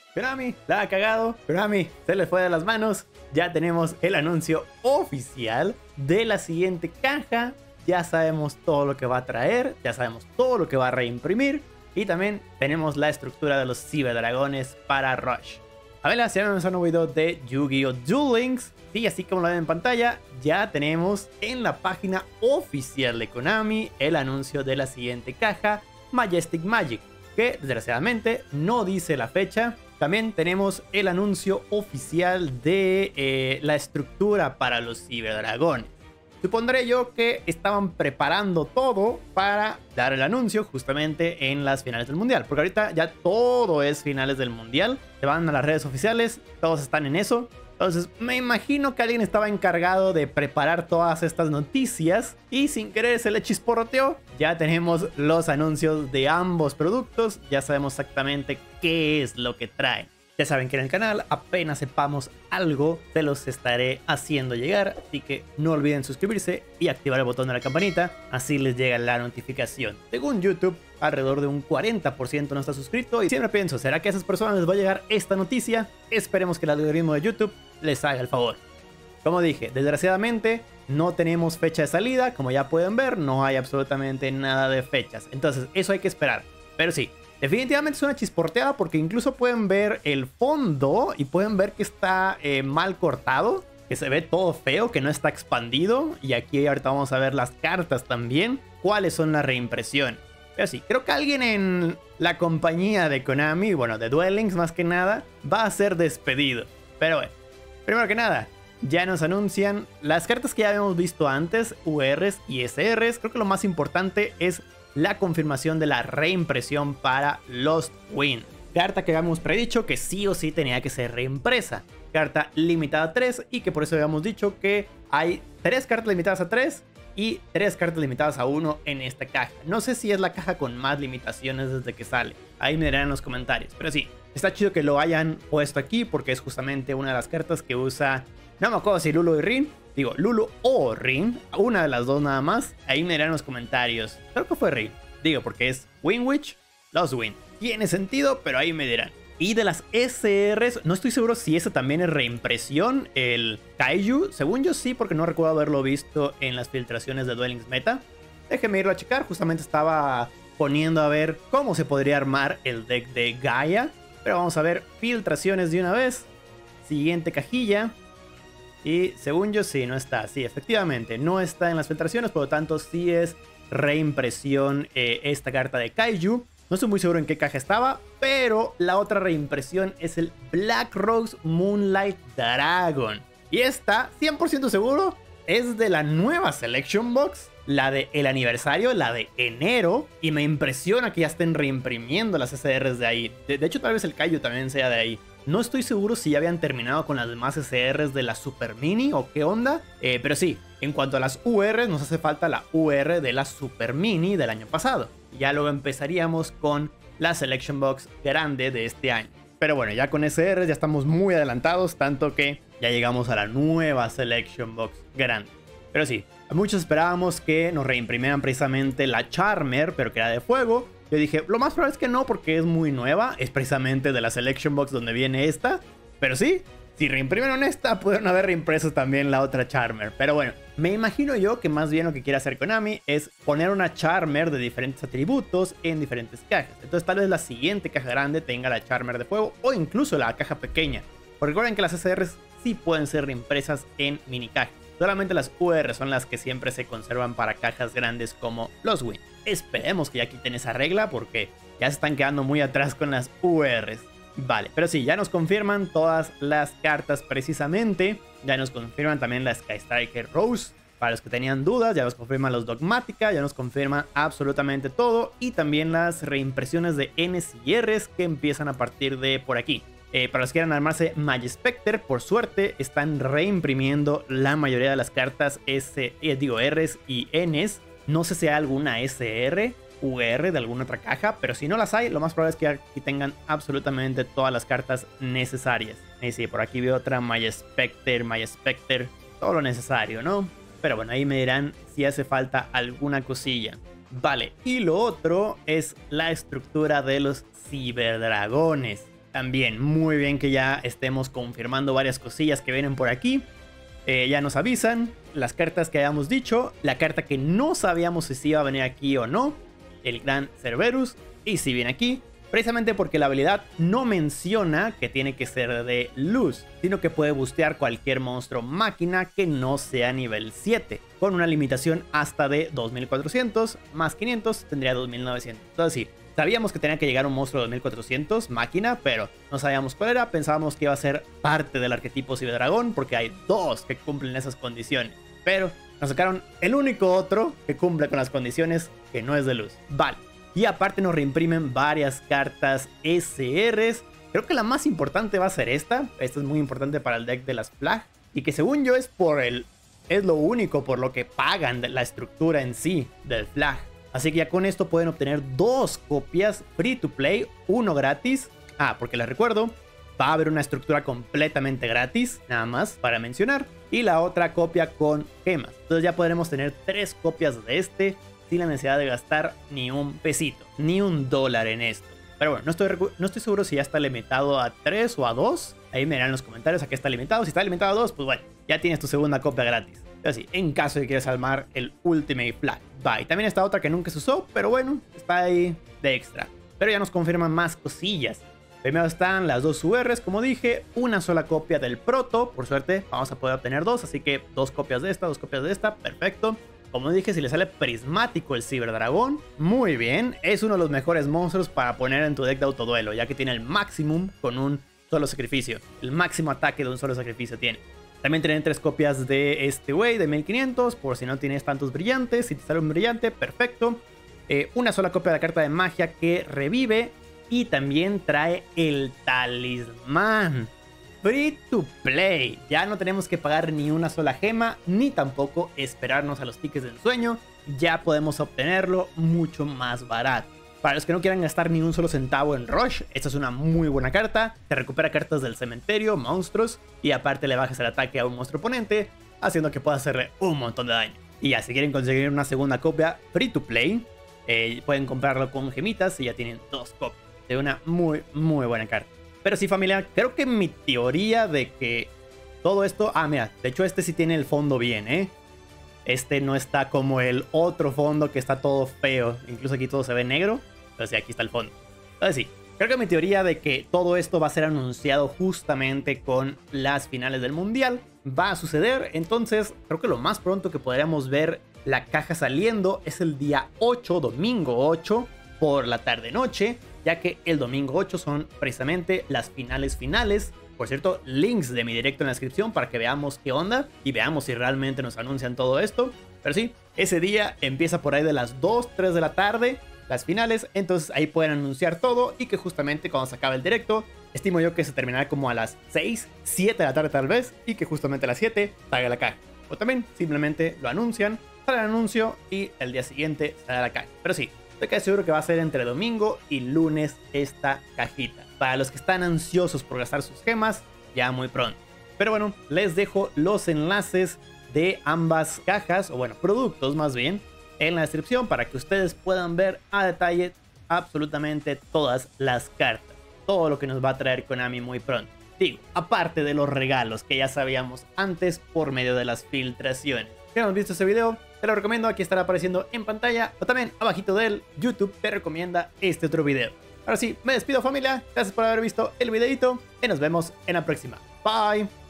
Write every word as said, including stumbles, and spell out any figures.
Konami la ha cagado. Konami se le fue de las manos. Ya tenemos el anuncio oficial de la siguiente caja. Ya sabemos todo lo que va a traer. Ya sabemos todo lo que va a reimprimir. Y también tenemos la estructura de los ciberdragones para Rush. A ver, si vemos un nuevo video de Yu-Gi-Oh! Duel Links. Y así como lo ven en pantalla, ya tenemos en la página oficial de Konami el anuncio de la siguiente caja, Majestic Magic, que desgraciadamente no dice la fecha. También tenemos el anuncio oficial de eh, la estructura para los ciberdragones. Supondré yo que estaban preparando todo para dar el anuncio justamente en las finales del mundial. Porque ahorita ya todo es finales del mundial. Se van a las redes oficiales, todos están en eso. Entonces me imagino que alguien estaba encargado de preparar todas estas noticias y sin querer se le chisporroteó. Ya tenemos los anuncios de ambos productos, ya sabemos exactamente qué es lo que traen. Ya saben que en el canal apenas sepamos algo, se los estaré haciendo llegar, así que no olviden suscribirse y activar el botón de la campanita, así les llega la notificación. Según YouTube, alrededor de un cuarenta por ciento no está suscrito y siempre pienso, ¿será que a esas personas les va a llegar esta noticia? Esperemos que el algoritmo de YouTube les haga el favor. Como dije, desgraciadamente no tenemos fecha de salida, como ya pueden ver, no hay absolutamente nada de fechas, entonces eso hay que esperar, pero sí. Definitivamente es una chisporteada porque incluso pueden ver el fondo y pueden ver que está eh, mal cortado, que se ve todo feo, que no está expandido. Y aquí ahorita vamos a ver las cartas también, cuáles son las reimpresiones. Pero sí, creo que alguien en la compañía de Konami, bueno, de Duel Links más que nada, va a ser despedido. Pero bueno, primero que nada, ya nos anuncian las cartas que ya habíamos visto antes, U Rs y S Rs. Creo que lo más importante es la confirmación de la reimpresión para Lost Wind. Carta que habíamos predicho que sí o sí tenía que ser reimpresa. Carta limitada a tres y que por eso habíamos dicho que hay tres cartas limitadas a tres y tres cartas limitadas a uno en esta caja. No sé si es la caja con más limitaciones desde que sale. Ahí me dirán en los comentarios. Pero sí, está chido que lo hayan puesto aquí porque es justamente una de las cartas que usa... No me acuerdo si Lulu y Rin. Digo, Lulu o Rin. Una de las dos nada más. Ahí me dirán en los comentarios. Creo que fue Rin. Digo, porque es Winwich, Lost Wind. Tiene sentido, pero ahí me dirán. Y de las S Rs, no estoy seguro si esa también es reimpresión. El Kaiju, según yo sí, porque no recuerdo haberlo visto en las filtraciones de Duel Links Meta. Déjenme irlo a checar. Justamente estaba poniendo a ver cómo se podría armar el deck de Gaia. Pero vamos a ver filtraciones de una vez. Siguiente cajilla. Y según yo sí, no está. Sí, efectivamente, no está en las filtraciones. Por lo tanto, sí es reimpresión eh, esta carta de Kaiju. No estoy muy seguro en qué caja estaba, pero la otra reimpresión es el Black Rose Moonlight Dragon. Y esta, cien por ciento seguro, es de la nueva Selection Box. La de el aniversario, la de enero. Y me impresiona que ya estén reimprimiendo las S Rs de ahí. De, de hecho, tal vez el Kaiju también sea de ahí. No estoy seguro si ya habían terminado con las demás S Rs de la Super Mini o qué onda. Eh, pero sí, en cuanto a las U Rs, nos hace falta la U R de la Super Mini del año pasado. Ya luego empezaríamos con la Selection Box grande de este año. Pero bueno, ya con S Rs ya estamos muy adelantados, tanto que ya llegamos a la nueva Selection Box grande. Pero sí, muchos esperábamos que nos reimprimieran precisamente la Charmer, pero que era de fuego. Yo dije, lo más probable es que no, porque es muy nueva. Es precisamente de la Selection Box donde viene esta. Pero sí, si reimprimieron esta, pudieron haber reimpreso también la otra Charmer. Pero bueno, me imagino yo que más bien lo que quiere hacer Konami es poner una Charmer de diferentes atributos en diferentes cajas. Entonces tal vez la siguiente caja grande tenga la Charmer de fuego o incluso la caja pequeña. Porque recuerden que las S Rs sí pueden ser reimpresas en mini cajas. Solamente las U R son las que siempre se conservan para cajas grandes como los Win. Esperemos que ya quiten esa regla porque ya se están quedando muy atrás con las U Rs. Vale, pero sí, ya nos confirman todas las cartas precisamente. Ya nos confirman también la Sky Striker Rose. Para los que tenían dudas, ya nos confirman los Dogmática, ya nos confirman absolutamente todo. Y también las reimpresiones de Ns y Rs que empiezan a partir de por aquí. Eh, para los que quieran armarse Majespecter, por suerte están reimprimiendo la mayoría de las cartas S, eh, digo Rs y Ns. No sé si hay alguna S R, U R de alguna otra caja, pero si no las hay, lo más probable es que aquí tengan absolutamente todas las cartas necesarias. Y sí, por aquí veo otra Majespecter, Majespecter, todo lo necesario, ¿no? Pero bueno, ahí me dirán si hace falta alguna cosilla. Vale, y lo otro es la estructura de los ciberdragones. También muy bien que ya estemos confirmando varias cosillas que vienen por aquí. Eh, ya nos avisan las cartas que habíamos dicho, la carta que no sabíamos si iba a venir aquí o no, el Gran Cerberus, y si viene aquí, precisamente porque la habilidad no menciona que tiene que ser de luz, sino que puede bustear cualquier monstruo máquina que no sea nivel siete, con una limitación hasta de dos mil cuatrocientos, más quinientos tendría dos mil novecientos. Entonces sí, sabíamos que tenía que llegar un monstruo de dos mil cuatrocientos máquina, pero no sabíamos cuál era. Pensábamos que iba a ser parte del arquetipo Ciberdragón, porque hay dos que cumplen esas condiciones. Pero nos sacaron el único otro que cumple con las condiciones, que no es de luz. Vale. Y aparte nos reimprimen varias cartas S Rs. Creo que la más importante va a ser esta. Esta es muy importante para el deck de las Flag. Y que según yo es por el... es lo único por lo que pagan la estructura en sí del Flag. Así que ya con esto pueden obtener dos copias free to play, uno gratis. Ah, porque les recuerdo, va a haber una estructura completamente gratis, nada más para mencionar. Y la otra copia con gemas. Entonces ya podremos tener tres copias de este sin la necesidad de gastar ni un pesito, ni un dólar en esto. Pero bueno, no estoy, no estoy seguro si ya está limitado a tres o a dos. Ahí me dirán en los comentarios a qué está limitado. Si está limitado a dos, pues bueno, ya tienes tu segunda copia gratis. Así, en caso de que quieras armar el Ultimate Flag. Va, y también está otra que nunca se usó, pero bueno, está ahí de extra. Pero ya nos confirman más cosillas. Primero están las dos U Rs, como dije, una sola copia del Proto. Por suerte vamos a poder obtener dos, así que dos copias de esta, dos copias de esta, perfecto. Como dije, si le sale prismático el Ciberdragón, muy bien. Es uno de los mejores monstruos para poner en tu deck de autoduelo, ya que tiene el máximo con un solo sacrificio. El máximo ataque de un solo sacrificio tiene. También tienen tres copias de este güey de mil quinientos, por si no tienes tantos brillantes. Si te sale un brillante, perfecto. Eh, una sola copia de la carta de magia que revive. Y también trae el talismán. Free to play. Ya no tenemos que pagar ni una sola gema, ni tampoco esperarnos a los tickets del sueño. Ya podemos obtenerlo mucho más barato. Para los que no quieran gastar ni un solo centavo en Rush, esta es una muy buena carta. Te recupera cartas del cementerio, monstruos, y aparte le bajas el ataque a un monstruo oponente, haciendo que pueda hacerle un montón de daño. Y ya, si quieren conseguir una segunda copia free to play, eh, pueden comprarlo con gemitas y ya tienen dos copias. De una muy, muy buena carta. Pero sí, familia, creo que mi teoría de que todo esto... Ah, mira, de hecho este sí tiene el fondo bien, ¿eh? Este no está como el otro fondo que está todo feo. Incluso aquí todo se ve negro. Pero sí, aquí está el fondo. Entonces sí, creo que mi teoría de que todo esto va a ser anunciado justamente con las finales del mundial va a suceder. Entonces creo que lo más pronto que podríamos ver la caja saliendo es el día ocho, domingo ocho, por la tarde-noche, ya que el domingo ocho son precisamente las finales finales. Por cierto, links de mi directo en la descripción para que veamos qué onda y veamos si realmente nos anuncian todo esto. Pero sí, ese día empieza por ahí de las dos, tres de la tarde, las finales. Entonces ahí pueden anunciar todo y que justamente cuando se acabe el directo, estimo yo que se terminará como a las seis, siete de la tarde tal vez, y que justamente a las siete salga la caja. O también simplemente lo anuncian, sale el anuncio y el día siguiente sale la caja. Pero sí, estoy casi seguro que va a ser entre domingo y lunes esta cajita. Para los que están ansiosos por gastar sus gemas, ya muy pronto. Pero bueno, les dejo los enlaces de ambas cajas, o bueno, productos más bien, en la descripción para que ustedes puedan ver a detalle absolutamente todas las cartas. Todo lo que nos va a traer Konami muy pronto. Digo, aparte de los regalos que ya sabíamos antes por medio de las filtraciones. Si no has visto este video, te lo recomiendo, aquí estará apareciendo en pantalla, o también abajito de él, YouTube te recomienda este otro video. Ahora sí, me despido, familia, gracias por haber visto el videito y nos vemos en la próxima. Bye.